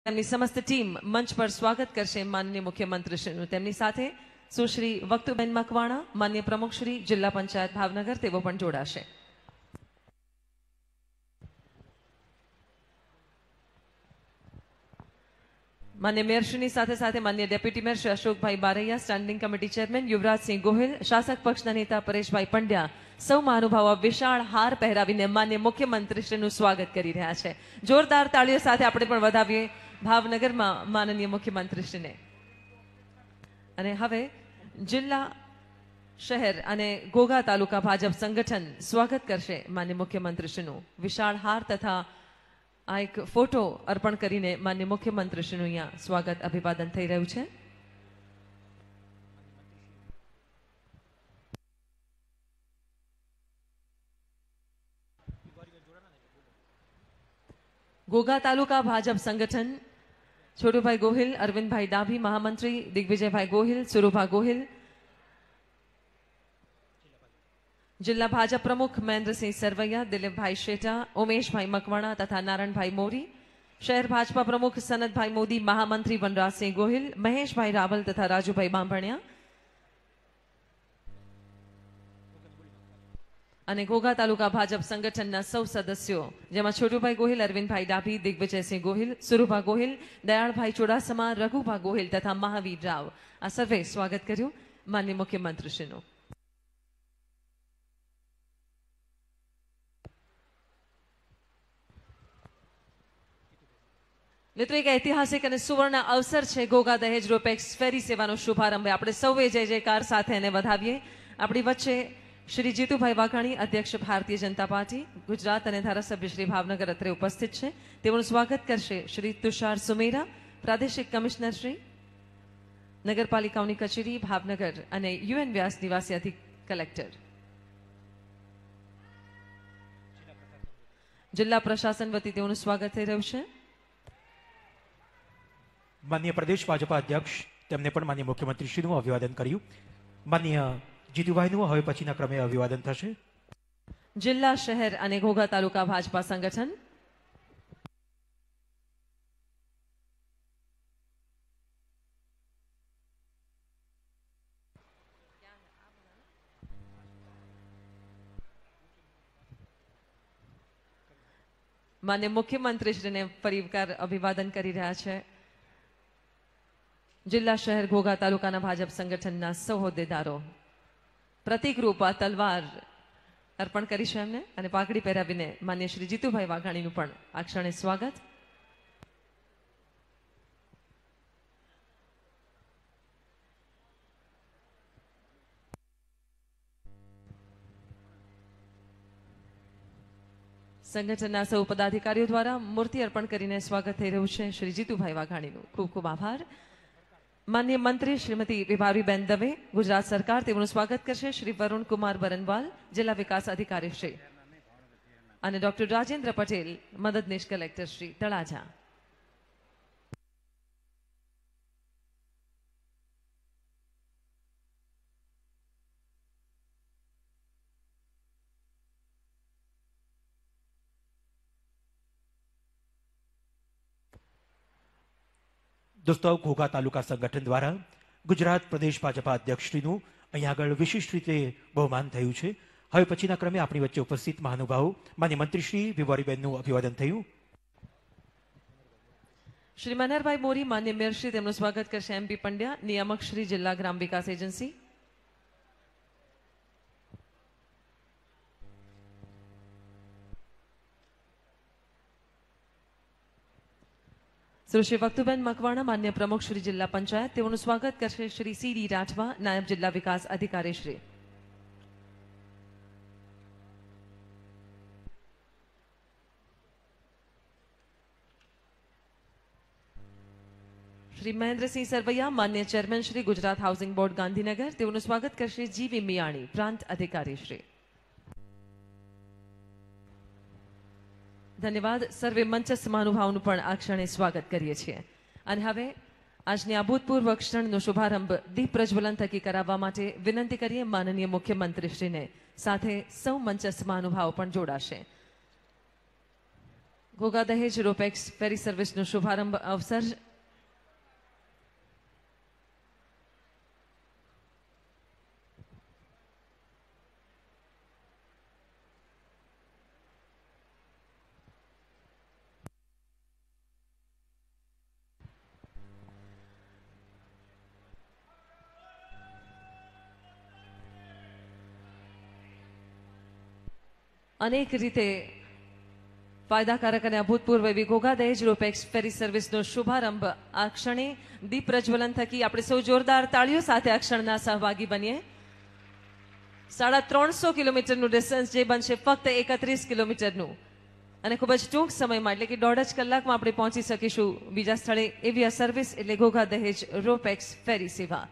તેમની સમસ્ત ટીમ મંચ પર સ્વાગત કરશે માનનીય મુખ્યમંત્રીશ્રીનું। તેમની સાથે સુશ્રી વક્તુબેન મકવાણા, માન્ય પ્રમુખશ્રી જિલ્લા પંચાયત ભાવનગર, તેઓ પણ જોડાશે। मान्य मेयरश्री साथे साथे मान्य deputy mayor Shri Ashok bhai Baraiya, standing committee chairman Yuvraj Singh Gohil, शासक पक्षना नेता परेश भाई पंड्या सौ महानुभाव विशाल हार पहेरावीने मान्य मुख्यमंत्रीश्रीનું स्वागत કરી રહ્યા છે। જોરદાર તાળીઓ સાથે આપણે પણ વધાવીએ ભાવનગરમાં માનનીય મુખ્યમંત્રીશ્રીને। અને હવે જિલ્લા શહેર અને ઘોઘા તાલુકા ભાજપ સંગઠન સ્વાગત કરશે માન્ય મુખ્યમંત્રીશ્રીનું। વિશાળ હાર તથા આ એક ફોટો અર્પણ કરીને માન્ય મુખ્યમંત્રીશ્રીનું અહીંયા સ્વાગત અભિવાદન થઈ રહ્યું છે। घोघा तालुका भाजप संगठन छोटूभाई गोहिल, अरविंद भाई डाभी महामंत्री, दिग्विजय भाई गोहिल, सुरुभा गोहिल, जिला भाजप प्रमुख महेंद्र सिंह सरवैया, दिलीप भाई शेटा, उमेश भाई मकवाणा तथा नारायण भाई मोरी, शहर भाजपा प्रमुख सनत भाई मोदी, महामंत्री वनराज सिंह गोहिल, महेश भाई रावल तथा राजू भाई बांभणिया અને ઘોઘા તાલુકા ભાજપ સંગઠનના સૌ સદસ્યો જેમાં છોટુભાઈ ગોહિલ, અરવિંદભાઈ ડાભી, દિગ્વિજયસિંહ ગોહિલ, સુરુભા ગોહિલ, દયાળભાઈ ચુડાસમા, રઘુભા ગોહિલ તથા મહાવીર રાવ આ સર્વે સ્વાગત કર્યું માનનીય મુખ્યમંત્રીશ્રીનું। મિત્રો, એક ઐતિહાસિક અને સુવર્ણ અવસર છે ઘોઘા દહેજ રોપેક્સ ફેરી સેવાનો શુભારંભ। આપણે સૌએ જય જયકાર સાથે એને વધાવીએ। આપણી વચ્ચે श्री जीतूभाई वाघाणी, अध्यक्ष भारतीय जनता पार्टी गुजरात और धारासभ्य श्री भावनगर अत्रे उपस्थित है। तेमનું स्वागत करशे श्री तुषार सुमेरा, प्रादेशिक कमिश्नर श्री नगरपालिकाओनी कचेरी भावनगर और UN व्यास निवासी अधिक कलेक्टर। जिला प्रशासन वती तेमનું स्वागत થઈ રહ્યું છે। माननीय प्रदेश भाजपा अध्यक्ष तेमने पण माननीय मुख्यमंत्री श्रीનું अभिवादन કર્યું। माननीय जीतूभाईનું હવે પછીના ક્રમે અભિવાદન થશે। જિલ્લા શહેર અને ઘોઘા તાલુકા ભાજપા સંગઠન માન્ય મુખ્યમંત્રીશ્રીને ફરીવાર અભિવાદન કરી રહ્યા છે। જિલ્લા શહેર ઘોઘા તાલુકાના ભાજપ સંગઠનના સૌ હોદ્દેદારો પ્રતિક રૂપ આ તલવાર અર્પણ કરી છે એમને અને પાઘડી પહેરાવીને માન્ય શ્રી જીતુભાઈ વાઘાણીનું પણ આ ક્ષણે સ્વાગત। સંગઠનના સૌ પદાધિકારીઓ દ્વારા મૂર્તિ અર્પણ કરીને સ્વાગત થઈ રહ્યું છે શ્રી જીતુભાઈ વાઘાણીનું। ખૂબ ખૂબ આભાર। माननीय मंत्री श्रीमती विभावरीबेन दवे, गुजरात सरकार तेमનું स्वागत करशे श्री वरुण कुमार बरनवाल, जिला विकास अधिकारी श्री અને ડોક્ટર રાજેન્દ્ર પટેલ, મદદનીશ કલેક્ટર શ્રી તળાજા। दोस्तों, घोघा तालुका संगठन द्वारा गुजरात प्रदेश भाजपा अध्यक्षश्रीનું અહીં આગળ વિશિષ્ટ રીતે બહુમાન થયું છે। હવે પછીના ક્રમે આપણી વચ્ચે ઉપસ્થિત મહાનુભાવો માન્ય મંત્રીશ્રી વિભાવરીબેનનું અભિવાદન થયું। श्री मनहरभाई मोरी, मान्य मेयर श्री તેમનું સ્વાગત કરશે MP पंड्या, નિયામક શ્રી જિલ્લા ગ્રામ વિકાસ એજન્સી। सुश्री वक्तुबेन मकवाणा, मान्य प्रमुख श्री जिला पंचायत तेमનું स्वागत करशे श्री CD राठवा, नायब जिला विकास अधिकारी श्री। श्री महेंद्र सिंह सरवैया, मान्य chairman Shri Gujarat housing board Gandhinagar तेमનું स्वागत करशे GV मियाणी, प्रांत अधिकारी श्री। धन्यवाद। सर्वे मंचस्थ महानुभावों पण आ क्षणे स्वागत करीए छीए। अने हवे આજની અભૂતપૂર્વ ક્ષણનો શુભારંભ દીપ પ્રજ્વલન થકી કરાવવા માટે વિનંતી કરીએ માનનીય મુખ્યમંત્રીશ્રીને। સાથે સૌ મંચસ્થ મહાનુભાવો પણ જોડાશે। ઘોઘા દહેજ રોપેક્સ ફેરી સર્વિસનો શુભારંભ અવસર અનેક રીતે ફાયદાકારક અને અભૂતપૂર્વ એવી ઘોઘા દહેજ રોપેક્સ ફેરી સર્વિસનો શુભારંભ આ ક્ષણે દીપ પ્રજ્વલન થકી આપણે સૌ જોરદાર તાળીઓ સાથે આ ક્ષણના સહભાગી બનીએ. 350 કિલોમીટરનું ડિસ્ટન્સ જે બનશે ફક્ત 31 કિલોમીટરનું અને ખૂબ જ ટૂંક સમયમાં એટલે કે 1.5 કલાકમાં આપણે પહોંચી શકીશું બીજા સ્થળે એવી આ સર્વિસ એટલે ઘોઘા દહેજ રોપેક્સ ફેરી સેવા.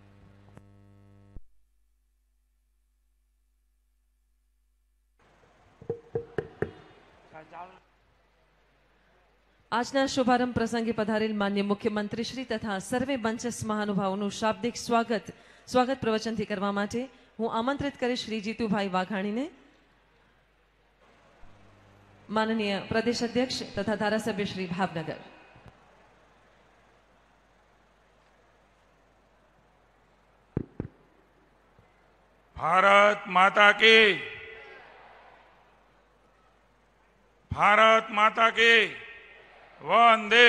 આજના શુભારંભ પ્રસંગે પધારેલ માન્ય મુખ્યમંત્રી શ્રી તથા સર્વે મંચસ્થ મહાનુભાવોનું શાબ્દિક સ્વાગત પ્રવચનથી કરવા માટે હું આમંત્રિત કરીશ શ્રી જીતુભાઈ વાઘાણીને. માનનીય પ્રદેશ અધ્યક્ષ તથા ધારાસભ્ય શ્રી ભાવનગર. ભારત માતા કી, ભારત માતા કી વંદે.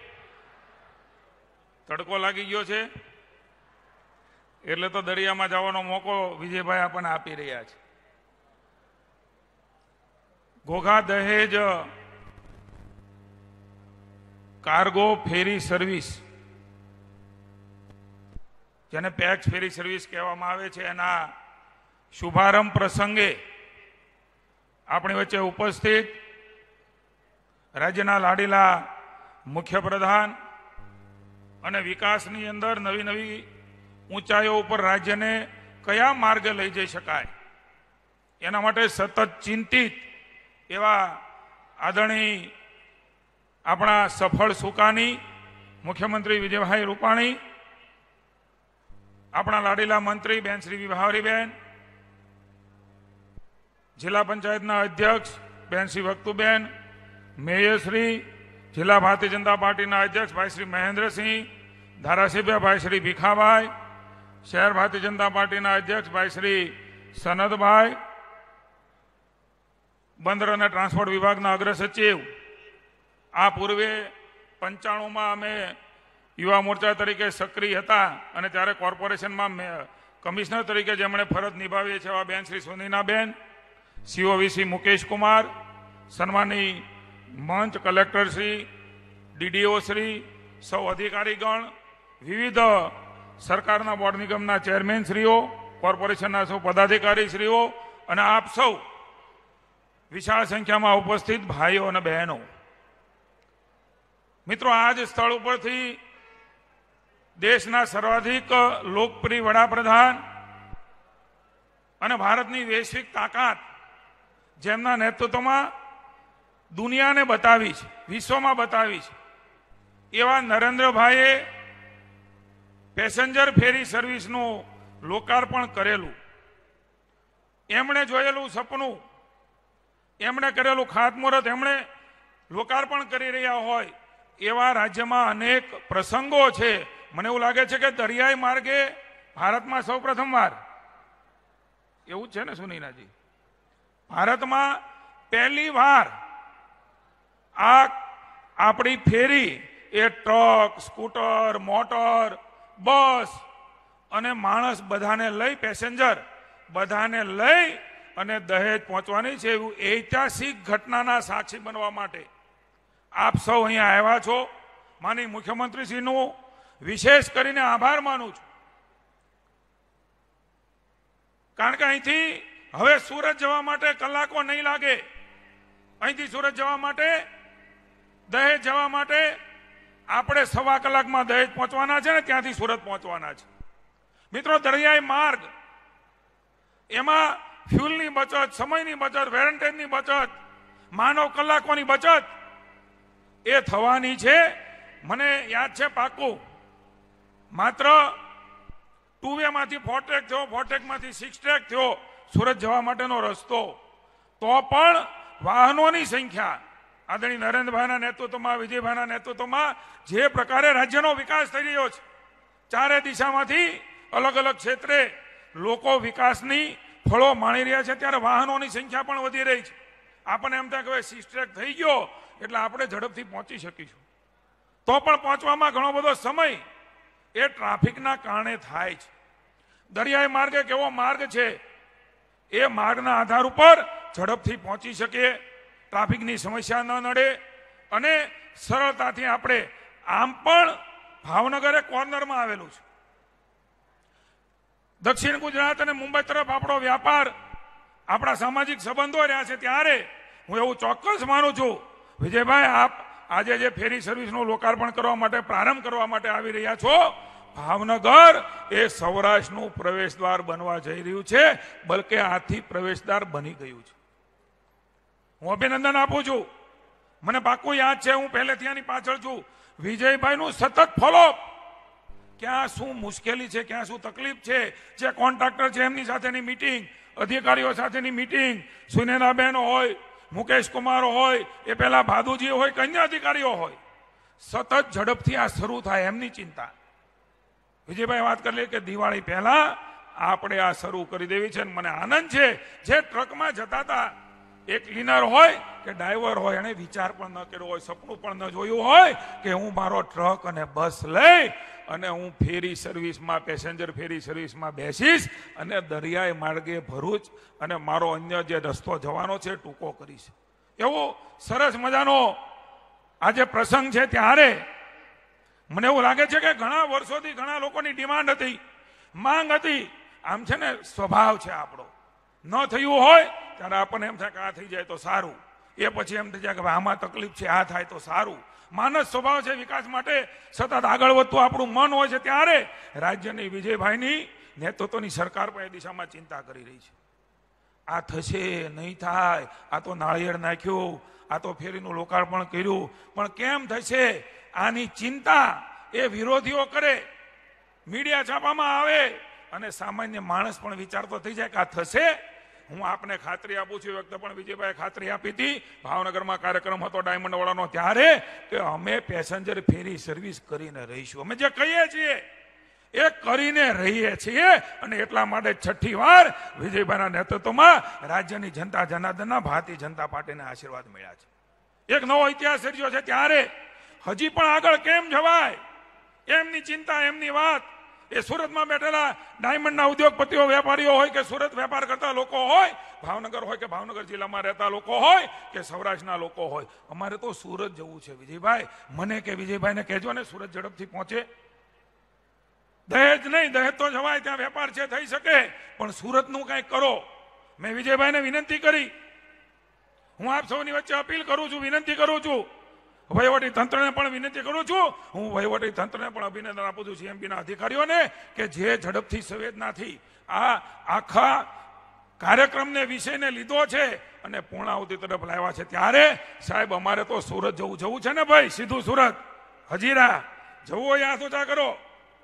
તડકો લાગી ગયો છે એટલે તો દરિયામાં જવાનો મોકો વિજયભાઈ આપણને આપી રહ્યા છે. Ghogha Dahej cargo ferry service, જેને પેક્સ ફેરી સર્વિસ કહેવામાં આવે છે, એના શુભારંભ પ્રસંગે આપણી વચ્ચે ઉપસ્થિત રાજ્યના લાડીલા મુખ્યપ્રધાન અને વિકાસની અંદર નવી નવી ઊંચાઈઓ ઉપર રાજ્યને કયા માર્ગે લઈ જઈ શકાય એના માટે સતત ચિંતિત એવા આદરણીય આપણા સફળ સુકાની મુખ્યમંત્રી વિજયભાઈ રૂપાણી, આપણા લાડીલા મંત્રી બેન શ્રી વિભાવરીબેન, જિલ્લા પંચાયતના અધ્યક્ષ બેન શ્રી વક્તુબેન, મેયરશ્રી, જિલ્લા ભારતીય જનતા પાર્ટીના અધ્યક્ષ ભાઈ શ્રી મહેન્દ્રસિંહ, ધારાસભ્ય ભાઈ શ્રી ભીખાભાઈ, શહેર ભારતીય જનતા પાર્ટીના અધ્યક્ષ ભાઈ શ્રી સનદભાઈ, બંદર અને ટ્રાન્સપોર્ટ વિભાગના અગ્ર સચિવ, આ પૂર્વે 95માં અમે યુવા મોરચા તરીકે સક્રિય હતા અને ત્યારે કોર્પોરેશનમાં કમિશનર તરીકે જેમણે ફરજ નિભાવી છે એવા બેન શ્રી સુનીનાબેન, સીઓવીસી મુકેશ કુમાર, સન્માની મંચ કલેક્ટર શ્રી, ડીડીઓ શ્રી, સૌ અધિકારીગણ, વિવિધ સરકારના બોર્ડ નિગમના ચેરમેન શ્રીઓ, કોર્પોરેશનના સૌ પદાધિકારી શ્રીઓ અને આપ સૌ વિશાળ સંખ્યામાં ઉપસ્થિત ભાઈઓ અને બહેનો. મિત્રો, આજ સ્થળ ઉપરથી દેશના સર્વાધિક લોકપ્રિય વડાપ્રધાન અને ભારતની વૈશ્વિક તાકાત જેમના નેતૃત્વમાં દુનિયાને બતાવી છે, વિશ્વમાં બતાવી છે, એવા નરેન્દ્રભાઈએ પેસેન્જર ફેરી સર્વિસનું લોકાર્પણ કરેલું. એમણે જોયેલું સપનું, એમણે કરેલું ખાતમુહૂર્ત, એમણે લોકાર્પણ કરી રહ્યા હોય એવા રાજ્યમાં અનેક પ્રસંગો છે. મને એવું લાગે છે કે દરિયાઈ માર્ગે ભારતમાં સૌ પ્રથમવાર એવું છે ને સુનીનાજી, ભારતમાં પહેલી વાર આ આપણી ફેરી એ ટ્રક, સ્કૂટર, મોટર, બસ અને માણસ બધાને લઈ, પેસેન્જર બધાને લઈ અને દહેજ પહોંચવાની છે. એવું ઐતિહાસિક ઘટનાના સાક્ષી બનવા માટે આપ સૌ અહીંયા આવ્યા છો. માનનીય મુખ્યમંત્રીશ્રીનું વિશેષ કરીને આભાર માનું છું, કારણ કે અહીંથી હવે સુરત જવા માટે કલાકો નહીં લાગે. અહીંથી સુરત જવા માટે, દહેજ જવા માટે આપણે 1.25 કલાકમાં દહેજ પહોંચવાના છે ને ત્યાંથી સુરત પહોંચવાના છે. મિત્રો, દરિયાઈ માર્ગ, એમાં ફ્યુલની બચત, સમયની બચત, વેરંટેજની બચત, માનવ કલાકોની બચત એ થવાની છે. મને યાદ છે પાક્કું, માત્ર 2 વે માંથી 4 ટ્રેક થયો, 4 ટ્રેકમાંથી 6 ટ્રેક થયો સુરત જવા માટેનો રસ્તો, તો પણ વાહનોની સંખ્યા આદરણીય નરેન્દ્રભાઈના નેતૃત્વમાં, વિજયભાઈના નેતૃત્વમાં જે પ્રકારે રાજ્યનો વિકાસ થઈ રહ્યો છે, ચારે દિશામાંથી અલગ અલગ ક્ષેત્રે લોકો વિકાસની ફળો માણી રહ્યા છે, ત્યારે વાહનોની સંખ્યા પણ વધી રહી છે. આપણને એમ થાય કે હવે સિસ્ટ્રેક થઈ ગયો એટલે આપણે ઝડપથી પહોંચી શકીશું, તો પણ પહોંચવામાં ઘણો બધો સમય એ ટ્રાફિકના કારણે થાય છે. દરિયાઈ માર્ગ એક એવો માર્ગ છે, એ માર્ગના આધાર ઉપર ઝડપથી પહોંચી શકીએ, ટ્રાફિકની સમસ્યા ન નડે અને સરળતાથી આપણે આમ પણ ભાવનગર એક કોર્નરમાં આવેલું છે. દક્ષિણ ગુજરાત અને મુંબઈ તરફ આપણો વ્યાપાર, આપણા સામાજિક સંબંધો રહ્યા છે, ત્યારે હું એવું ચોક્કસ માનું છું વિજયભાઈ, આપ આજે જે ફેરી સર્વિસનું લોકાર્પણ કરવા માટે, પ્રારંભ કરવા માટે આવી રહ્યા છો, ભાવનગર એ સૌરાષ્ટ્રનું પ્રવેશદ્વાર બનવા જઈ રહ્યું છે, બલકે આથી પ્રવેશદ્વાર બની ગયું છે. હું અભિનંદન આપું છું. મને પાક્કું યાદ છે, હું પહેલેથી આની પાછળ છું. વિજયભાઈનું સતત ફોલોઅપ, ક્યાં શું મુશ્કેલી છે, ક્યાં શું તકલીફ છે, જે કોન્ટ્રાક્ટર છે એમની સાથેની મીટિંગ, અધિકારીઓ સાથેની મીટિંગ, સુનેનાબેન હોય, મુકેશ કુમાર હોય, એ પહેલા ભાદુજી હોય કે અન્ય અધિકારીઓ હોય, સતત ઝડપથી આ શરૂ થાય એમની ચિંતા. વિજયભાઈ વાત કરી લે કે દિવાળી પહેલા આપણે આ શરૂ કરી દેવી છે. મને આનંદ છે, જે ટ્રકમાં જતા હતા, એક ક્લીનર હોય કે ડ્રાઈવર હોય, એને વિચાર પણ ન કર્યો હોય, સપનું પણ ન જોયું હોય કે હું મારો ટ્રક અને બસ લઈ અને હું ફેરી સર્વિસમાં, પેસેન્જર ફેરી સર્વિસમાં બેસીશ અને દરિયાઈ માર્ગે ભરૂચ અને મારો અન્ય જે રસ્તો જવાનો છે ટૂંકો કરીશ. એવો સરસ મજાનો આજે પ્રસંગ છે, ત્યારે મને એવું લાગે છે કે ઘણા વર્ષોથી ઘણા લોકોની ડિમાન્ડ હતી, માંગ હતી. આમ છે ને, સ્વભાવ છે આપણો, ન થયું હોય ત્યારે આપણને એમ થાય કે આ થઈ જાય તો સારું, એ પછી એમ થઈ જાય કે આમાં તકલીફ છે, આ થાય તો સારું. માનસ સ્વભાવ છે, વિકાસ માટે સતત આગળ વધતું આપણું મન હોય છે, ત્યારે રાજ્યની વિજયભાઈની નેતૃત્વની સરકાર પણ એ દિશામાં ચિંતા કરી રહી છે. આ થશે નહીં થાય, આ તો નાળિયેર નાખ્યું, આ તો ફેરીનું લોકાર્પણ કર્યું, પણ કેમ થશે આની ચિંતા એ વિરોધીઓ કરે, મીડિયા છાપામાં આવે અને સામાન્ય માણસ પણ વિચારતો થઈ જાય કે આ થશે. હું આપને ખાતરી આપું છું, વખતે પણ વિજયભાઈ ખાતરી આપી હતી, ભાવનગરમાં કાર્યક્રમ હતો ડાયમંડ વાળાનો, ત્યારે કે અમે પેસેન્જર ફેરી સર્વિસ કરીને રહીશું. અમે જે કહીએ છીએ એ કરીને રહીએ છીએ, અને એટલા માટે છઠ્ઠી વાર વિજયભાઈના નેતૃત્વમાં રાજ્યની જનતા જનાર્દનના ભારતીય જનતા પાર્ટીને આશીર્વાદ મળ્યા છે. એક નવો ઇતિહાસ સર્જ્યો છે, ત્યારે હજી પણ આગળ કેમ જવાય એમની ચિંતા, એમની વાત. એ સુરતમાં બેઠેલા ડાયમંડના ઉદ્યોગપતિઓ, વેપારીઓ હોય કે સુરત વેપાર કરતા લોકો હોય, ભાવનગર હોય કે ભાવનગર જિલ્લામાં રહેતા લોકો હોય કે સૌરાષ્ટ્રના લોકો હોય, અમારે તો સુરત જવું છે વિજયભાઈ. મને કે વિજયભાઈને કહેજો ને, સુરત ઝડપથી પહોંચે. દહેજ નહીં, દહેજ તો જવાય, ત્યાં વેપાર છે, થઈ શકે, પણ સુરતનું કંઈક કરો. મેં વિજયભાઈને વિનંતી કરી. હું આપ સૌની વચ્ચે અપીલ કરું છું, વિનંતી કરું છું, વહીવટી તંત્રને પણ વિનંતી કરું છું. હું વહીવટી તંત્રને પણ અભિનંદન આપું છું, સીએમપીના અધિકારીઓને, કે જે ઝડપથી સંવેદનાથી આ આખા કાર્યક્રમને, વિષયને લીધો છે અને પૂર્ણાહુતિ તરફ લાવ્યા છે. ત્યારે સાહેબ અમારે તો સુરત જવું છે ને ભાઈ, સીધું સુરત, હજીરા જવું હોય હાથ ઊંચા કરો.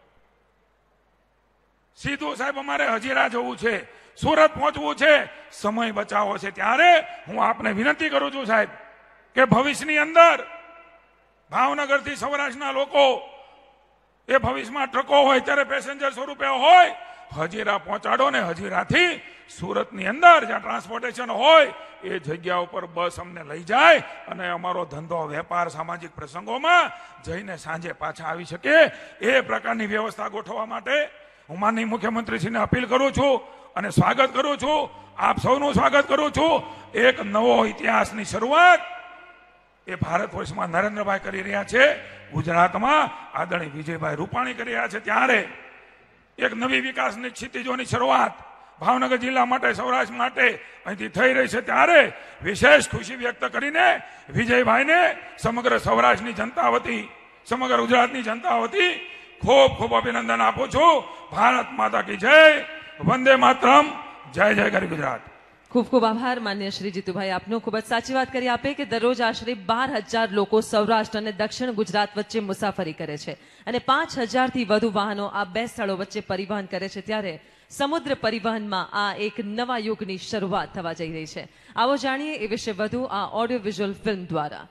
સીધું સાહેબ અમારે હજીરા જવું છે, સુરત પહોંચવું છે, સમય બચાવો છે. ત્યારે હું આપને વિનંતી કરું છું સાહેબ, કે ભવિષ્યની અંદર ભાવનગરથી સૌરાષ્ટ્રના લોકો, એ ભવિષ્યમાં ટ્રકો હોય ત્યારે પેસેન્જર સ્વરૂપે હોય, હજીરા પહોંચાડો ને હજીરાથી સુરતની અંદર જ્યાં ટ્રાન્સપોર્ટેશન હોય એ જગ્યા ઉપર બસ અમને લઈ જાય અને અમારો ધંધો, વેપાર, સામાજિક પ્રસંગોમાં જઈને સાંજે પાછા આવી શકે, એ પ્રકારની વ્યવસ્થા ગોઠવવા માટે હું માનનીય મુખ્યમંત્રીશ્રીને અપીલ કરું છું અને સ્વાગત કરું છું. આપ સૌનું સ્વાગત કરું છું. એક નવો ઇતિહાસની શરૂઆત એ ભારત વર્ષમાં નરેન્દ્રભાઈ કરી રહ્યા છે, ગુજરાતમાં આદરણીય વિજયભાઈ રૂપાણી કરી રહ્યા છે. ત્યારે એક નવી વિકાસની ક્ષિતિજોની શરૂઆત ભાવનગર જિલ્લા માટે, સૌરાષ્ટ્ર માટે અહીંથી થઈ રહી છે. ત્યારે વિશેષ ખુશી વ્યક્ત કરીને વિજયભાઈને સમગ્ર સૌરાષ્ટ્રની જનતા વતી, સમગ્ર ગુજરાતની જનતા વતી ખૂબ ખૂબ અભિનંદન આપું છું. ભારત માતા કી જય, વંદે માતરમ, જય જય ગરી ગુજરાત. ખૂબ ખૂબ આભાર માન્ય શ્રી જીતુભાઈ આપનો. ખૂબ જ સાચી વાત કરી આપે કે દરરોજ આશરે 12,000 લોકો સૌરાષ્ટ્ર અને દક્ષિણ ગુજરાત વચ્ચે મુસાફરી કરે છે અને 5,000 થી વધુ વાહનો આ બે સ્થળો વચ્ચે પરિવહન કરે છે. ત્યારે સમુદ્ર પરિવહનમાં આ એક નવા યુગની શરૂઆત થવા જઈ રહી છે. આવો જાણીએ એ વિશે વધુ આ ઓડિયો વિઝ્યુઅલ ફિલ્મ દ્વારા.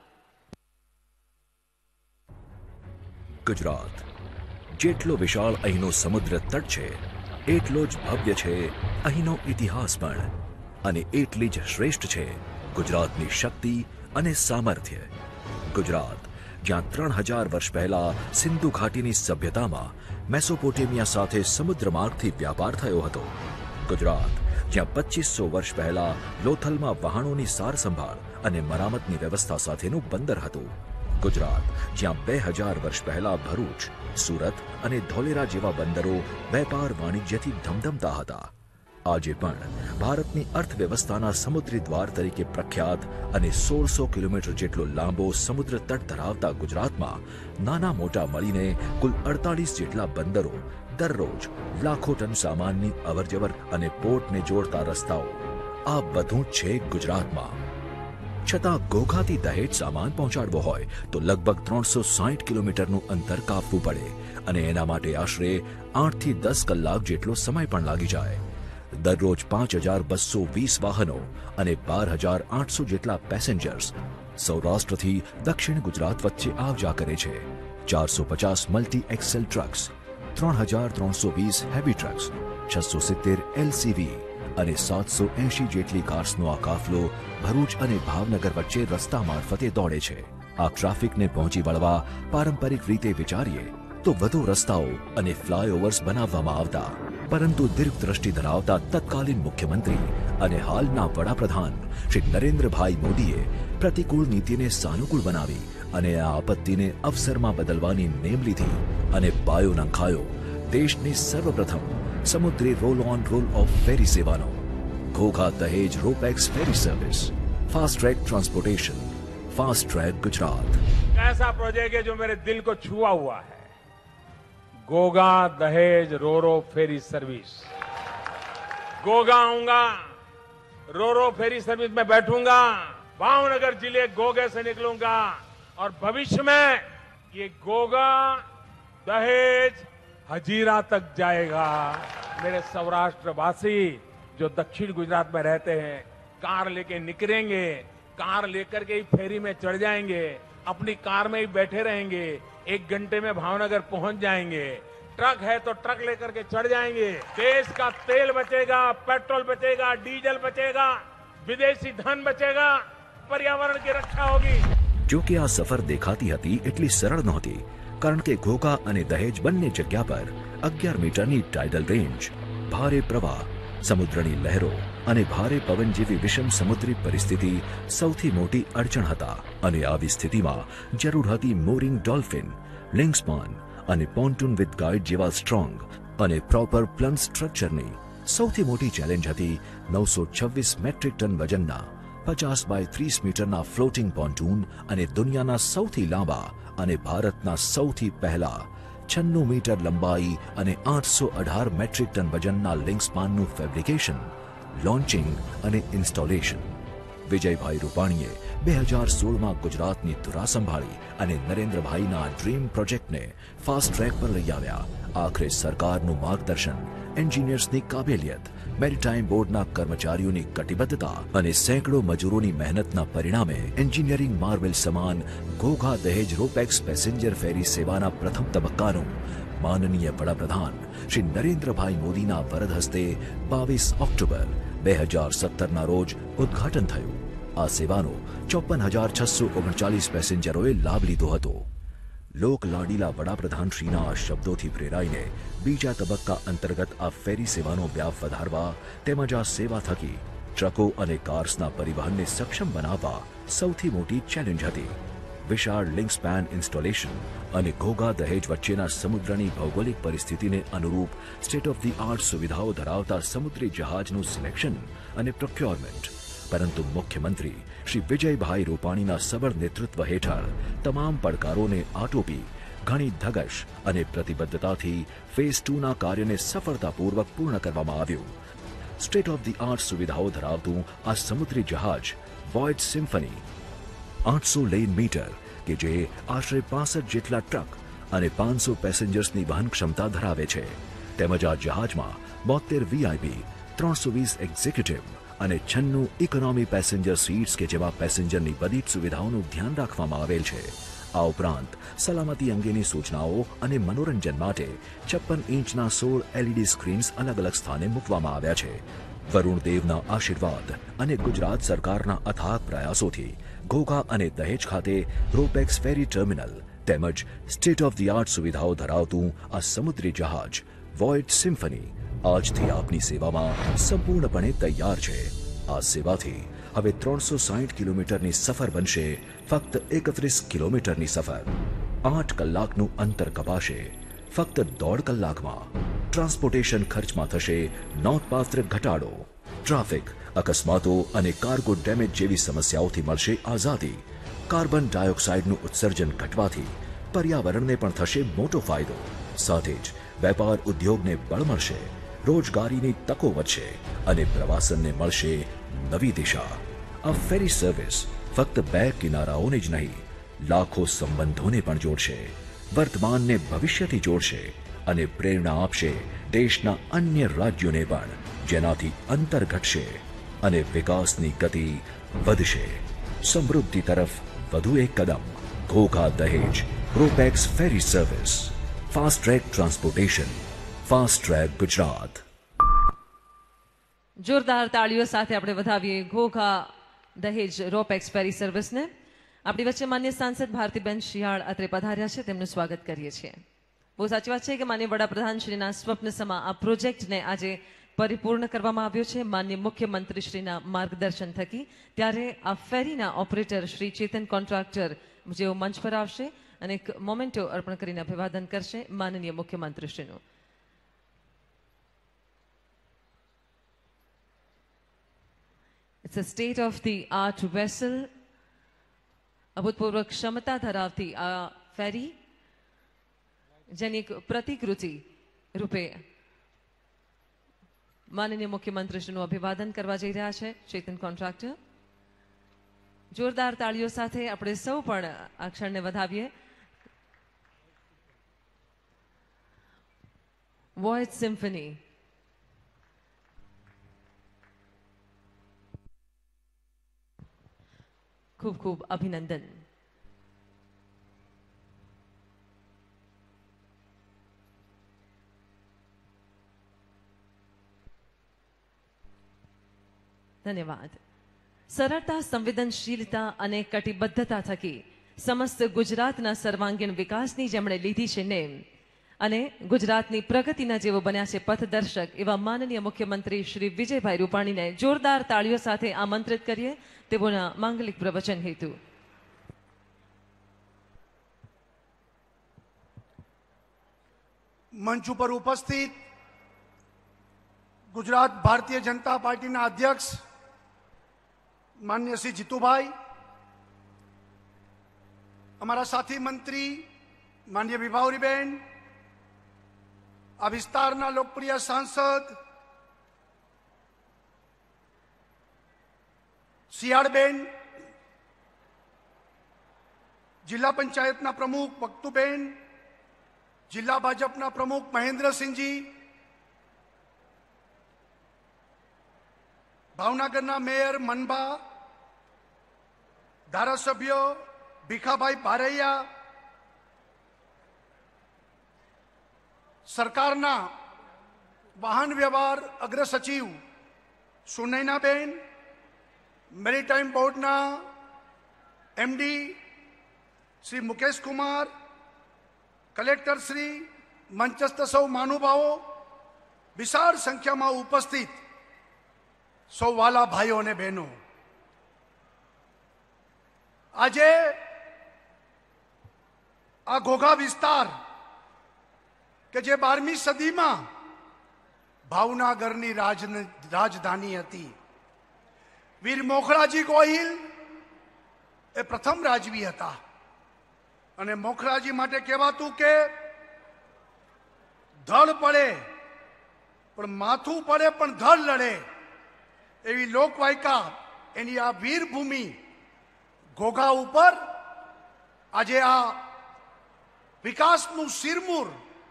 ગુજરાત જેટલો વિશાળ અહીંનો સમુદ્ર તટ છે એટલો જ ભવ્ય છે અહીંનો ઇતિહાસ પણ, અને એટલી જ શ્રેષ્ઠ છે ગુજરાતની શક્તિ અને સામર્થ્ય. ગુજરાત જ્યાં 3,000 વર્ષ પહેલા સિંધુ ઘાટીની સભ્યતામાં મેસોપોટેમિયા સાથે સમુદ્ર માર્ગથી વ્યાપાર થયો હતો. ગુજરાત જ્યાં 2500 વર્ષ પહેલા લોથલમાં વહાણોની સાર સંભાળ અને મરામતની વ્યવસ્થા સાથેનું બંદર હતું. ગુજરાત જ્યાં 2000 વર્ષ પહેલા ભરૂચ, સુરત અને ધોલેરા જેવા બંદરો વેપાર વાણિજ્યથી ધમધમતા હતા. આજે પણ ભારતની અર્થવ્યવસ્થાના સમુદ્રી દ્વાર તરીકે પ્રખ્યાત અને 1600 કિલોમીટર જેટલો લાંબો સમુદ્ર તટ ધરાવતા ગુજરાતમાં નાના મોટા મળીને કુલ 48 જેટલા બંદરો દરરોજ લાખો ટન સામાનની અવરજવર અને પોર્ટને જોડતા રસ્તાઓ, આ બધું છે ગુજરાતમાં. છતાં ગોગાથી દહેજ સામાન પહોંચાડવો હોય તો લગભગ 360 કિલોમીટરનું અંતર કાપવું પડે અને એના માટે આશરે 8 થી 10 કલાક જેટલો સમય પણ લાગી જાય. દરરોજ 5,220 વાહનો અને 12,800 જેટલા પેસેન્જર્સ સૌરાષ્ટ્રથી દક્ષિણ ગુજરાત વચ્ચે આવજા કરે છે. 450 multi axle trucks, 3,320 heavy trucks, 670 LCV અને 780 જેટલી કાર્સનો આ કાફલો ભરૂચ અને ભાવનગર વચ્ચે રસ્તા મારફતે દોડે છે. આ ટ્રાફિકને પહોંચી વળવા પારંપરિક રીતે વિચારીએ તો વધુ રસ્તાઓ અને ફ્લાયઓવર્સ બનાવવામાં આવતા, પરંતુ દીર્ઘદ્રષ્ટિ ધરાવતા તત્કાલીન મુખ્યમંત્રી અને હાલના વડાપ્રધાન શ્રી નરેન્દ્રભાઈ મોદીએ પ્રતિકૂળ નીતિને સાનુકૂળ બનાવી અને આ આપત્તિને અવસરમાં બદલવાની નેમ લીધી અને પાયો નંખાયો દેશની સર્વપ્રથમ સમુદ્રી roll on roll off ferry સેવાનો. Ghogha Dahej ropax ferry service, fast track transportation, fast track Gujarat. ऐसा प्रोजेक्ट है जो मेरे दिल को छुआ हुआ है. गोगा दहेज रोरो फेरी सर्विस. गोगा आऊंगा, रोरो फेरी सर्विस में बैठूंगा, भावनगर जिले गोगे से निकलूंगा और भविष्य में ये गोगा दहेज हजीरा तक जाएगा. मेरे सौराष्ट्रवासी जो दक्षिण गुजरात में रहते हैं, कार लेके निकलेंगे, कार लेकर के ही फेरी में चढ़ जाएंगे, अपनी कार में ही बैठे रहेंगे, 1 घंटे में भावनगर पहुंच जाएंगे. ट्रक है तो ट्रक लेकर के चढ़ जाएंगे. देश का तेल बचेगा, पेट्रोल बचेगा, डीजल बचेगा, विदेशी धन बचेगा, पर्यावरण की रक्षा होगी. जो कि आ सफर देखाती હતી એટલી સરળ નહોતી, કારણ કે ઘોઘા અને દહેજ બંને જગ્યા પર 11 મીટરની ટાઇડલ રેન્જ, ભારે પ્રવાહ, સમુદ્રની લહેરો અને ભારે પવન જેવી વિષમ સમુદ્રી પરિસ્થિતિ સૌથી મોટી અડચણ હતા. અને આવી સ્થિતિમાં જરૂર હતી મોરિંગ ડોલ્ફિન, લિંક્સપાન અને પોન્ટૂન વિથ ગાઈડ જેવા સ્ટ્રોંગ અને પ્રોપર પ્લમ સ્ટ્રક્ચરની. સૌથી મોટી ચેલેન્જ હતી 926 મેટ્રિક ટન વજનના 50 બાય 30 મીટરના ફ્લોટિંગ પોન્ટૂન અને દુનિયાના સૌથી લાંબા અને ભારતના સૌથી પહેલા 96 મીટર લંબાઈ અને 818 મેટ્રિક ટન વજનના લિંક્સપાનનું ફેબ્રિકેશન, લોન્ચિંગ અને ઇન્સ્ટોલેશન. વિજયભાઈ રૂપાણીએ 2016માં ગુજરાતની ધુરા સંભાળી અને નરેન્દ્રભાઈના ડ્રીમ પ્રોજેક્ટને ફાસ્ટ ટ્રેક પર લઈ આવ્યા. આખરે સરકારનું માર્ગદર્શન, એન્જિનિયર્સની કાબેલિયત, મેરીટાઈમ બોર્ડના કર્મચારીઓની કટિબદ્ધતા અને સેંકડો મજૂરોની મહેનતના પરિણામે એન્જિનિયરિંગ માર્વેલ સમાન ઘોઘા દહેજ રોપેક્સ પેસેન્જર ફેરી સેવાના પ્રથમ તબક્કાનું માનનીય વડાપ્રધાન શ્રી નરેન્દ્રભાઈ મોદીના વરદ હસ્તે 22 ઓક્ટોબર 2017ના રોજ ઉદ્ઘાટન થયું. આ સેવાનો 54,639 પેસેન્જરોએ લાભ લીધો હતો. લોક લાડીલા વડાપ્રધાનશ્રીના આ શબ્દોથી પ્રેરાઈને બીજા તબક્કા અંતર્ગત આ ફેરી સેવાનો વ્યાપ વધારવા તેમજ આ સેવા થકી ટ્રકો અને કાર્સના પરિવહનને સક્ષમ બનાવવા સૌથી મોટી ચેલેન્જ હતી. વિશાળ લિંક્સપાન ઇન્સ્ટોલેશન અને ઘોઘા દહેજ વચ્ચેના સમુદ્રની ભૌગોલિક પરિસ્થિતિને અનુરૂપ સ્ટેટ ઓફ ધી આર્ટ સુવિધાઓ ધરાવતા સમુદ્રી જહાજનું સિલેક્શન અને પ્રોક્યોરમેન્ટ. પરંતુ મુખ્યમંત્રી શ્રી વિજયભાઈ રૂપાણીના સબળ નેતૃત્વ હેઠળ તમામ પડકારોને આટોપી ઘણી ધગશ અને પ્રતિબદ્ધતાથી ફેઝ 2ના કાર્યને સફળતાપૂર્વક પૂર્ણ કરવામાં આવ્યું. સ્ટેટ ઓફ ધી આર્ટ સુવિધાઓ ધરાવતું આ સમુદ્રી જહાજ વોઇડ સિમ્ફની 800 લેન મીટર કે જે આશરે 65 જેટલા ટ્રક અને 500 પેસેન્જર્સની વહન ક્ષમતા ધરાવે છે તેમજ આ જહાજમાં 72 વીઆઈપી 320 એક્ઝિક્યુટિવ અને 96 ઇકોનોમી પેસેન્જર સીટ્સ કે જેવા પેસેન્જરની બધી જ સુવિધાઓનું ધ્યાન રાખવામાં આવેલ છે આ ઉપરાંત સલામતી અંગેની સૂચનાઓ અને મનોરંજન માટે 56 ઇંચના 16 LED સ્ક્રીન્સ અલગ અલગ સ્થાને મૂકવામાં આવ્યા છે વરુણ દેવના આશીર્વાદ અને ગુજરાત સરકારના અથાગ પ્રયાસોથી ઘોઘા અને દહેજ ખાતે રોપેક્સ ફેરી ટર્મિનલ તેમજ સ્ટેટ ઓફ ધી આર્ટ સુવિધાઓ ધરાવતું આ સમુદ્રી જહાજ વોઇડ સિમ્ફની આજથી આપની સેવામાં સંપૂર્ણપણે તૈયાર છે આ સેવાથી હવે 360 કિલોમીટરની સફર બનશે ફક્ત 31 કિલોમીટરની સફર 8 કલાકનું અંતર કપાશે ફક્ત 1.5 કલાકમાં ટ્રાન્સપોર્ટેશન ખર્ચમાં થશે નોંધપાત્ર ઘટાડો ટ્રાફિક અકસ્માતો અને કાર્ગો ડેમેજ જેવી સમસ્યાઓથી મળશે આઝાદી કાર્બન ડાયોક્સાઇડનું ઉત્સર્જન ઘટવાથી પર્યાવરણને પણ થશે મોટો ફાયદો સાથે જ વેપાર ઉદ્યોગને બળ મળશે રોજગારીની તકો વધશે અને પ્રવાસનને મળશે નવી દિશા આ ફેરી સર્વિસ ફક્ત બે કિનારાઓને જ નહીં લાખો સંબંધોને પણ જોડશે વર્તમાનને ભવિષ્યથી જોડશે અને પ્રેરણા આપશે દેશના અન્ય રાજ્યોને પણ જેનાથી અંતર ઘટશે અને વિકાસની ગતિ વધશે સમૃદ્ધિ તરફ વધુ એક કદમ Ghogha Dahej ropax ferry service fast track transportation fast track Gujarat જોરદાર તાળીઓ સાથે આપણે વધાવીએ ઘોઘા દહેજ રોપેક્સ ફેરી સર્વિસને આપણી વચ્ચે માન્ય સાંસદ ભારતીબેન શિયાળ અત્રે પધાર્યા છે તેમનું સ્વાગત કરીએ છીએ બહુ સાચી વાત છે કે માન્ય વડાપ્રધાન શ્રીના સ્વપ્ન સમા આ પ્રોજેક્ટને આજે પરિપૂર્ણ કરવામાં આવ્યો છે માન્ય મુખ્યમંત્રી શ્રીના માર્ગદર્શન થકી ત્યારે આ ફેરીના ઓપરેટર શ્રી ચેતન કોન્ટ્રાક્ટર જેઓ મંચ પર આવશે અને એક મોમેન્ટો અર્પણ કરીને અભિવાદન કરશે માનનીય મુખ્યમંત્રી શ્રીનું It's a state-of-the-art vessel. અભૂતપૂર્વ ક્ષમતા ધરાવતી આ ફેરી જેની એક પ્રતિકૃતિ રૂપે માનનીય મુખ્યમંત્રીશ્રીનું અભિવાદન કરવા જઈ રહ્યા છે ચેતન કોન્ટ્રાક્ટર જોરદાર તાળીઓ સાથે આપણે સૌ પણ આ ક્ષણને વધાવીએ વોઇડ સિમ્ફની ખૂબ ખૂબ અભિનંદન ધન્યવાદ સરળતા સંવેદનશીલતા અને કટિબદ્ધતા થકી સમસ્ત ગુજરાતના સર્વાંગીણ વિકાસની જેમણે લીધી છે નેમ અને ગુજરાતની પ્રગતિના જેવો બન્યા છે પથદર્શક એવા માનનીય મુખ્યમંત્રી શ્રી વિજયભાઈ રૂપાણીને જોરદાર તાળીઓ સાથે આમંત્રિત કરીએ તેઓના માંગલિક પ્રવચન હેતુ મંચ ઉપર ઉપસ્થિત ગુજરાત ભારતીય જનતા પાર્ટીના અધ્યક્ષ માન્ય શ્રી જીતુભાઈ અમારા સાથી મંત્રી માન્ય વિભાવરીબેન આ વિસ્તારના લોકપ્રિય સાંસદ શિયાળબેન જિલ્લા પંચાયતના પ્રમુખ ભક્તુબેન જિલ્લા ભાજપના પ્રમુખ મહેન્દ્રસિંહજી ભાવનગરના મેયર મનભા ધારાસભ્ય ભીખાભાઈ બારૈયા સરકારના વાહન વ્યવહાર અગ્ર સચિવ સુનૈનાબેન મેરીટાઈમ બોર્ડના એમડી શ્રી મુકેશ કુમાર કલેક્ટર શ્રી મંચસ્થ સૌ મહાનુભાવો વિશાળ સંખ્યામાં ઉપસ્થિત સૌ વાલા ભાઈઓ અને બહેનો આજે આ ઘોઘા વિસ્તાર કે જે 12મી સદીમાં ભાવનગરની રાજધાની હતી વીર મોખરાજી ગોહિલ એ પ્રથમ રાજવી હતા અને મોખરાજી માટે કહેવાતું કે ધડ પડે પણ માથું પડે પણ ધડ લડે એવી લોકવાયકા એની આ વીરભૂમિ ઘોઘા ઉપર આજે આ વિકાસનું શિરમૂર,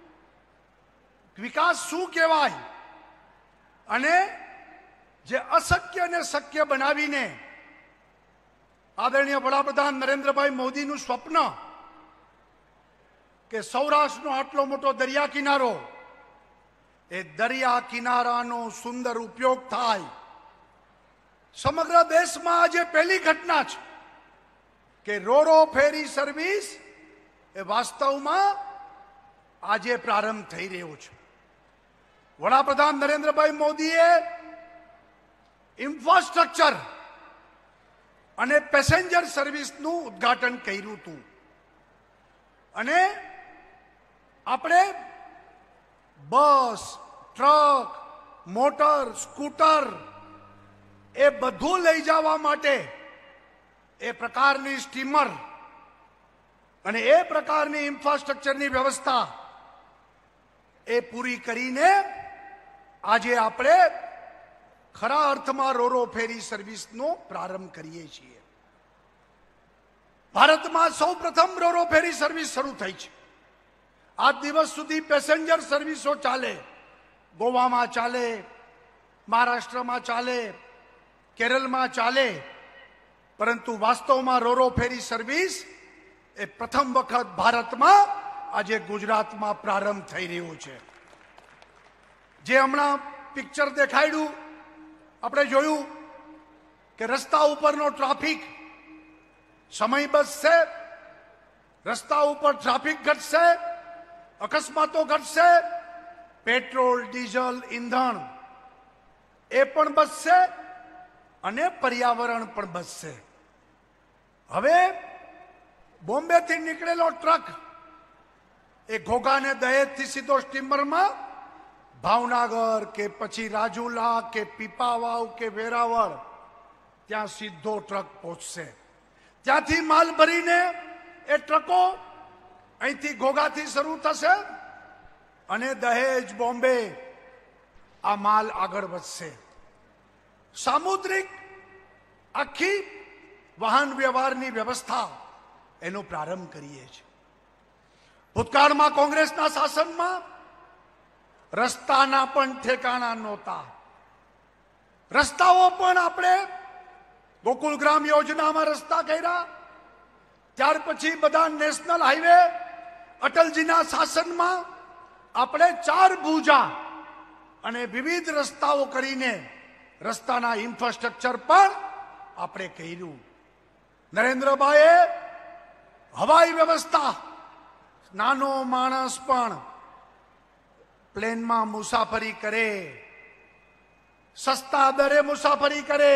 વિકાસ શું કહેવાય અને જે અશક્યને શક્ય બનાવીને આદરણીય વડાપ્રધાન નરેન્દ્રભાઈ મોદીનું સ્વપ્ન કે સૌરાષ્ટ્રનો આટલો મોટો દરિયા કિનારો, એ દરિયા કિનારાનો સુંદર ઉપયોગ થાય. સમગ્ર દેશમાં આજે પહેલી ઘટના છે કે રોરો ફેરી સર્વિસ એ વાસ્તવમાં આજે પ્રારંભ થઈ રહ્યો છે. વડાપ્રધાન નરેન્દ્રભાઈ મોદીએ ઇન્ફ્રાસ્ટ્રક્ચર અને પેસેન્જર સર્વિસનું ઉદ્ઘાટન કર્યું હતું અને આપણે બસ, ટ્રક, મોટર, સ્કૂટર એ બધું લઈ જવા માટે એ પ્રકારની સ્ટીમર અને એ પ્રકારની ઇન્ફ્રાસ્ટ્રક્ચરની વ્યવસ્થા એ પૂરી કરીને આજે આપણે ખરા અર્થમાં રોરો ફેરી સર્વિસનો પ્રારંભ કરીએ છીએ. ભારતમાં સૌ પ્રથમ રોરો ફેરી સર્વિસ શરૂ થઈ છે. આજ દિવસ સુધી પેસેન્જર સર્વિસો ચાલે, ગોવામાં ચાલે, મહારાષ્ટ્રમાં ચાલે, કેરળમાં ચાલે, પરંતુ વાસ્તવમાં રોરો ફેરી સર્વિસ એ પ્રથમ વખત ભારતમાં આજે ગુજરાતમાં પ્રારંભ થઈ રહ્યો છે. જે હમણાં પિક્ચર દેખાડ્યું, આપણે જોયું કે રસ્તા ઉપરનો ટ્રાફિક સમય બચશે, રસ્તા ઉપર ટ્રાફિક ઘટશે, અકસ્માતો ઘટશે, પેટ્રોલ, ડીઝલ, ઈંધણ એ પણ બચશે અને પર્યાવરણ પણ બચશે. હવે બોમ્બેથી નીકળેલો ટ્રક એ ઘોઘા ને દહેજથી સીધો સ્ટીમરમાં ભાવનગર કે પછી રાજુલા કે પીપાવાવ કે વેરાવળ ત્યાં સીધો ટ્રક પહોંચશે. ત્યાંથી માલ ભરીને એ ટ્રકો અહીંથી ઘોઘાથી શરૂ થશે અને દહેજ, બોમ્બે આ માલ આગળ વધશે. સામુદ્રિક આખી વાહન વ્યવહારની વ્યવસ્થા એનો પ્રારંભ કરીએ છીએ. ભૂતકાળમાં કોંગ્રેસના શાસનમાં રસ્તાના પણ ઠેકાણા નહોતા. રસ્તાઓ પણ આપણે ગોકુલ ગ્રામ યોજનામાં રસ્તા કર્યા, ત્યાર પછી બધા નેશનલ હાઈવે અટલજીના શાસનમાં આપણે 4 ભુજા અને વિવિધ રસ્તાઓ કરીને રસ્તાના ઇન્ફ્રાસ્ટ્રક્ચર પણ આપણે કર્યું. નરેન્દ્રભાઈએ હવાઈ વ્યવસ્થા, નાનો માણસ પણ પ્લેનમાં મુસાફરી કરે, સસ્તા દરે મુસાફરી કરે,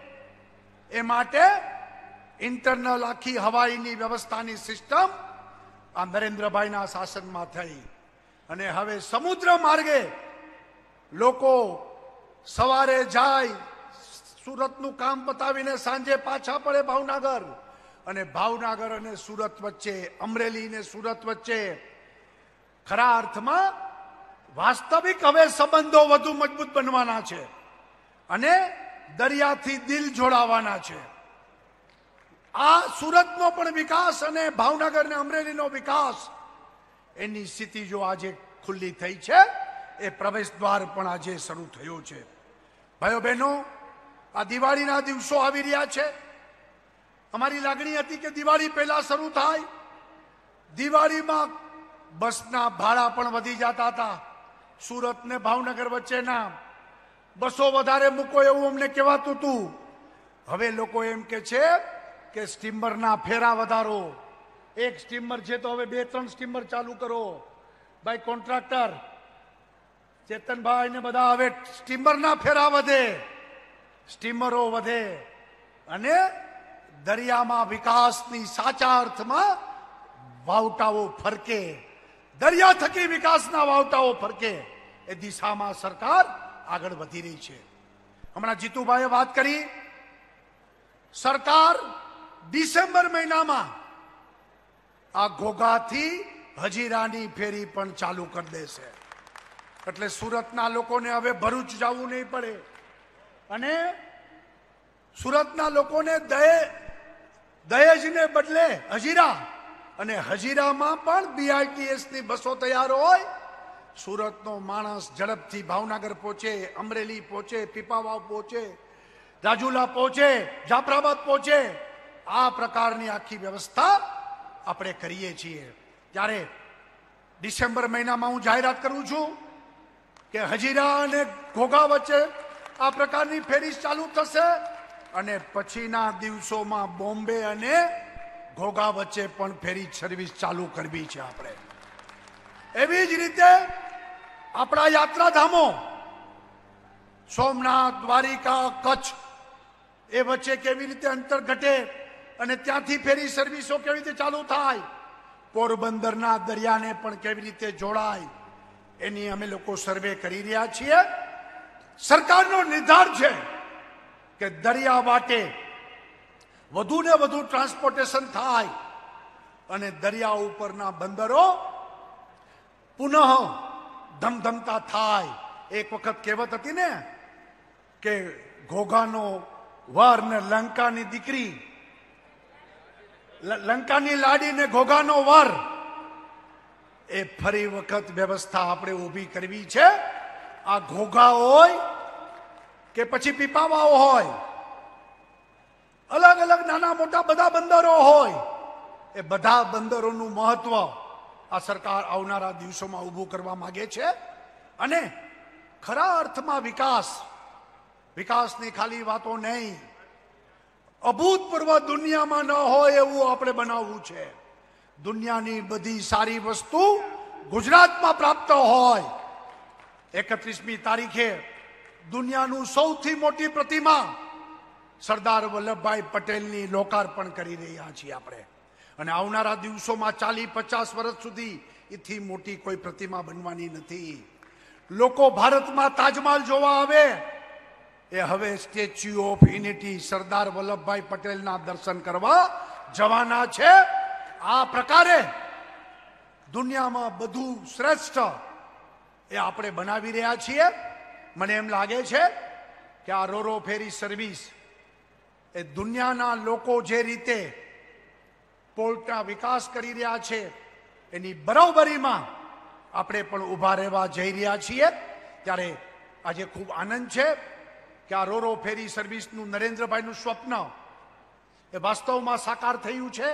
એ માટે ઇન્ટરનલ આખી હવાઈની વ્યવસ્થાની સિસ્ટમ આ નરેન્દ્રભાઈના શાસનમાં થઈ અને હવે સમુદ્ર માર્ગે લોકો સવારે જાય, સુરતનું કામ પતાવીને સાંજે પાછા પડે ભાવનગર, અને ભાવનગર અને સુરત વચ્ચે, અમરેલી ને સુરત વચ્ચે ખરા અર્થમાં વાસ્તવિક હવે સંબંધો વધુ મજબૂત બનવાના છે અને દરિયાથી દિલ જોડાવાના છે. આ સુરતનો પણ વિકાસ અને ભાવનગર ને અમરેલીનો વિકાસ એની સ્થિતિ જો આજે ખુલ્લી થઈ છે, એ પ્રવેશ દ્વાર પણ આજે શરૂ થયો છે. ભાઈઓ બહેનો, આ દિવાળીના દિવસો આવી રહ્યા છે. અમારી લાગણી હતી કે દિવાળી પહેલા શરૂ થાય. દિવાળીમાં બસના ભાડા પણ વધી જતા હતા. સુરત ને ભાવનગર વચ્ચેના બસો વધારે મૂકો એવું અમને કહેવાતું હતું. હવે લોકો એમ કે છે કે સ્ટીમરના ફેરા વધારો. એક સ્ટીમર છે તો હવે 2-3 સ્ટીમર ચાલુ કરો. ભાઈ કોન્ટ્રાક્ટર ચેતનભાઈ ને બધા, હવે સ્ટીમરના ફેરા વધે, સ્ટીમરો વધે અને દરિયામાં વિકાસની સાચા અર્થમાં વાવટાઓ ફરકે, દરિયા થકી વિકાસના વાવટાઓ ફરકે, એ દિશામાં સરકાર આગળ વધી રહી છે. હમણાં જીતુભાઈએ વાત કરી, સરકાર ડિસેમ્બર મહિનામાં આ ઘોઘાથી હજીરાની ફેરી પણ ચાલુ કરી દેશે. એટલે સુરતના લોકોને હવે ભરૂચ જવું નહીં પડે અને સુરતના લોકોને દહેજને બદલે હજીરા અને હજીરામાં પણ BRTS ની બસો તૈયાર હોય, સુરતનો માણસ ઝડપથી ભાવનગર પહોંચે, અમરેલી પહોંચે, પીપાવાવ પહોંચે, રાજુલા પહોંચે, જાફરાબાદ પહોંચે, આ પ્રકારની આખી વ્યવસ્થા આપણે કરીએ છીએ। ત્યારે ડિસેમ્બર મહિનામાં હું જાહેરાત કરું છું કે હજીરા અને ઘોઘા વચ્ચે આ પ્રકારની ફેરી ચાલુ થશે અને પછીના દિવસોમાં બોમ્બે અને ઘોઘા વચ્ચે પણ ફેરી સર્વિસ ચાલુ કરવી છે આપણે। એવી જ રીતે આપણા યાત્રાધામો સોમનાથ, દ્વારિકા, કચ્છ એ વચ્ચે કેવી રીતે અંતર ઘટે અને ત્યાંથી ફેરી સર્વિસો કેવી રીતે ચાલુ થાય, પોરબંદરના દરિયાને પણ કેવી રીતે જોડાય, એની અમે લોકો સર્વે કરી રહ્યા છીએ। સરકારનો નિર્ધાર છે કે દરિયા વાટે વધુ ને વધુ ટ્રાન્સપોર્ટેશન થાય અને દરિયા ઉપરના બંદરો પુનઃ ધમધમતા થાય। એક વખત કહેવત હતી ને કે ઘોઘાનો વર ને લંકાની દીકરી, લંકાની લાડી ને ઘોઘાનો વર, એ ફરી વખત વ્યવસ્થા આપણે ઊભી કરવી છે। આ ઘોઘા હોય કે પછી પીપાવાવ હોય, અલગ અલગ નાના મોટા બધા બંદરો હોય, એ બધા બંદરોનું મહત્વ આ સરકાર આવનારા દિવસોમાં ઊભું કરવા માંગે છે અને ખરા અર્થમાં વિકાસની ખાલી વાતો નહીં, અભૂતપૂર્વ દુનિયામાં ન હોય એવું આપણે બનાવવું છે। દુનિયાની બધી સારી વસ્તુ ગુજરાતમાં પ્રાપ્ત હોય। 31મી તારીખે દુનિયાનું સૌથી મોટી પ્રતિમા સરદાર વલ્લભભાઈ પટેલની લોકાર્પણ કરી રહ્યા છીએ આપણે અને આવનારા દિવસોમાં 40-50 વર્ષ સુધી એથી મોટી કોઈ પ્રતિમા બનવાની નથી। લોકો ભારતમાં તાજમહાલ જોવા આવે એ હવે Statue of Unity Sardar Vallabhbhai પટેલના દર્શન કરવા જવાના છે। આ પ્રકારે દુનિયામાં બધું શ્રેષ્ઠ એ આપણે બનાવી રહ્યા છીએ। મને એમ લાગે છે કે આ રોરો ફેરી સર્વિસ એ દુનિયાના લોકો જે રીતે પોર્ટના વિકાસ કરી રહ્યા છે એની બરોબરીમાં આપણે પણ ઊભા રહેવા જઈ રહ્યા છીએ। ત્યારે આજે ખૂબ આનંદ છે કે આ રોરો ફેરી સર્વિસનું નરેન્દ્રભાઈનું સ્વપ્ન એ વાસ્તવમાં સાકાર થયું છે।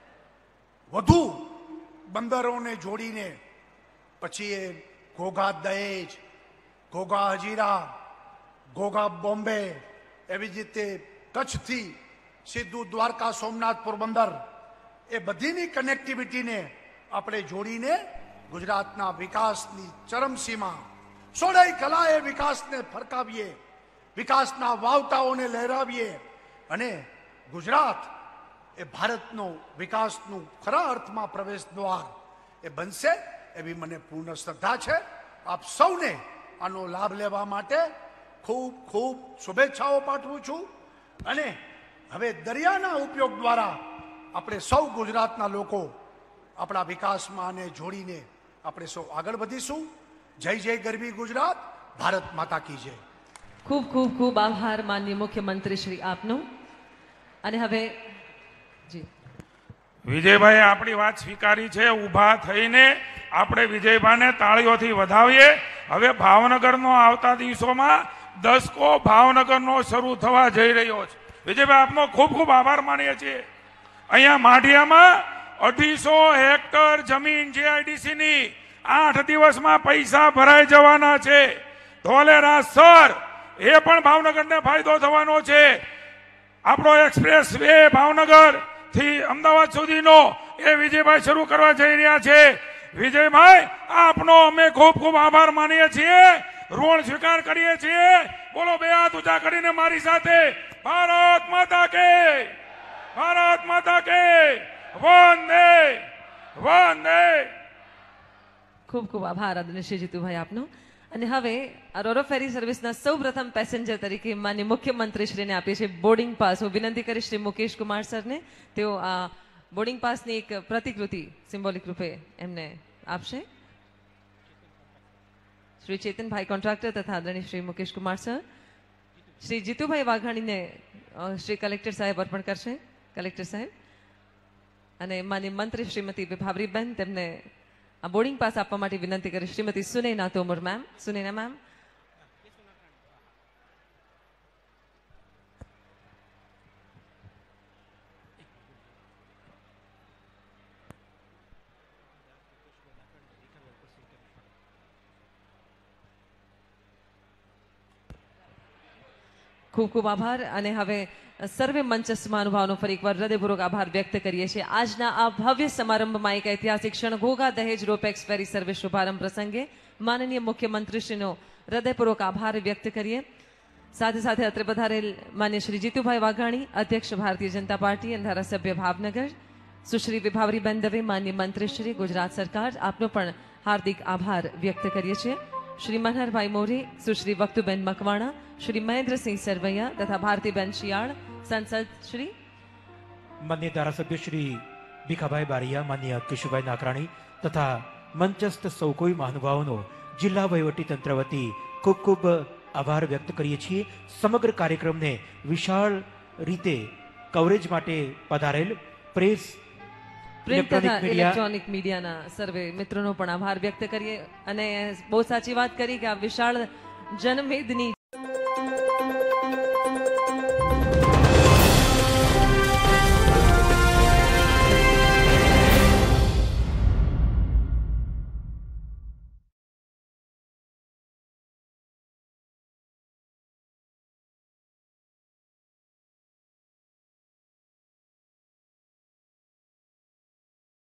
વધુ બંદરોને જોડીને પછી એ ઘોઘા દહેજ, ઘોઘા હજીરા, ઘોઘા બોમ્બે, એવી જ રીતે કચ્છથી સીધું દ્વારકા, સોમનાથ, પોરબંદર એ બધીની કનેક્ટિવિટીને આપણે જોડીને ગુજરાતના વિકાસની ચરમસીમા સોળે કલાએ વિકાસને ફરકાવીએ, વિકાસના વાવટાઓને લહેરાવીએ અને ગુજરાત એ ભારતનો વિકાસનું ખરા અર્થમાં પ્રવેશ દ્વાર એ બનશે એવી મને પૂર્ણ શ્રદ્ધા છે। આપ સૌને આનો લાભ લેવા માટે ખૂબ ખૂબ શુભેચ્છાઓ પાઠવું છું અને હવે દરિયાના ઉપયોગ દ્વારા આપણે સૌ ગુજરાતના લોકો આપણા વિકાસમાં આને જોડીને આપણે સૌ આગળ વધીશું। જય જય ગરવી ગુજરાત, ભારત માતા કી જય। ખૂબ ખૂબ ખૂબ આભાર માનનીય મુખ્યમંત્રી શ્રી આપનો। અને હવે જી વિજયભાઈ આપણી વાત સ્વીકારી છે, ઊભા થઈને આપણે વિજયભાઈને તાળીઓથી વધાવીએ। હવે ભાવનગરનો આવતા દિવસોમાં દસકો ભાવનગરનો શરૂ થવા જઈ રહ્યો છે। વિજયભાઈ આપનો ખૂબ ખૂબ આભાર માનીએ છીએ। અહીંયા માઢિયામાં 250 હેક્ટર જમીન GIDC ની 8 દિવસમાં પૈસા ભરાઈ જવાના છે। ધોલેરા સર એ પણ ભાવનગરને ફાયદો થવાનો છે। આપણો એક્સપ્રેસ વે ભાવનગર થી અમદાવાદ સુધીનો એ વિજયભાઈ શરૂ કરવા જઈ રહ્યા છે। વિજયભાઈ આપનો અમે ખૂબ ખૂબ આભાર માનીએ છીએ, ઋણ સ્વીકાર કરીએ છીએ। બોલો બે હાથ ઊંચા કરીને મારી સાથે, ભારત માતા કે, ભારત માતા કે, વંદે વંદે। ખૂબ ખૂબ આભાર આદરણીય શ્રી જીતુભાઈ આપનો। અને હવે આ રોરો ફેરી સર્વિસના સૌપ્રથમ પેસેન્જર તરીકે માન્ય મુખ્યમંત્રી શ્રીને આપીએ છીએ બોર્ડિંગ પાસ। હું વિનંતી કરીશ શ્રી મુકેશ કુમાર સરને, તેઓ આ બોર્ડિંગ પાસની એક પ્રતિકૃતિ સિમ્બોલિક રૂપે એમને આપશે। શ્રી ચેતનભાઈ કોન્ટ્રાક્ટર તથા આદરણીય શ્રી મુકેશ કુમાર સર, શ્રી જીતુભાઈ વાઘાણીને શ્રી કલેક્ટર સાહેબ અર્પણ કરશે. કલેક્ટર સાહેબ અને માન્ય મંત્રી શ્રીમતી વિભાવરીબેન તેમને આ બોર્ડિંગ પાસ આપવા માટે વિનંતી કરી. શ્રીમતી સુનૈના તોમર મેમ. સુનૈના મેમ. ખૂબ ખૂબ આભાર. અને હવે સર્વે મંચસ્થ મહાનુભાવનો ફરી એકવાર હૃદયપૂર્વક આભાર વ્યક્ત કરીએ છીએ. આજના આ ભવ્ય સમારંભમાં એક ઐતિહાસિક ક્ષણ Ghogha Dahej ropax ferry service શુભારંભ પ્રસંગે માનનીય મુખ્યમંત્રીશ્રીનો હૃદયપૂર્વક આભાર વ્યક્ત કરીએ. સાથે સાથે અત્રે પધારેલ માન્ય શ્રી જીતુભાઈ વાઘાણી, અધ્યક્ષ ભારતીય જનતા પાર્ટી અને ધારાસભ્ય ભાવનગર, સુશ્રી વિભાવરીબેન દવે, માન્ય મંત્રીશ્રી ગુજરાત સરકાર, આપનો પણ હાર્દિક આભાર વ્યક્ત કરીએ છીએ. શ્રી મનહરભાઈ મોરે, સુશ્રી વક્તુબેન મકવાણા, શ્રી મહેન્દ્રસિંહ સરવૈયા તથા ભારતીબેન શિયાળ, સંસદ શ્રી માન્ય ધારાસભ્ય શ્રી ભીખાભાઈ બારિયા, માન્ય કેશુભાઈ નાકરાણી તથા મંચસ્થ સૌ કોઈ મહાનુભાવોનો જિલ્લા વહીવટી તંત્ર વતી ખૂબ ખૂબ આભાર વ્યક્ત કરીએ છીએ. સમગ્ર કાર્યક્રમને વિશાળ રીતે કવરેજ માટે પધારેલ પ્રેસ, પ્રિન્ટ તથા ઇલેક્ટ્રોનિક મીડિયાના સર્વે મિત્રોનો પણ આભાર વ્યક્ત કરીએ. અને બહુ સાચી વાત કરી કે આ વિશાળ જનમેદની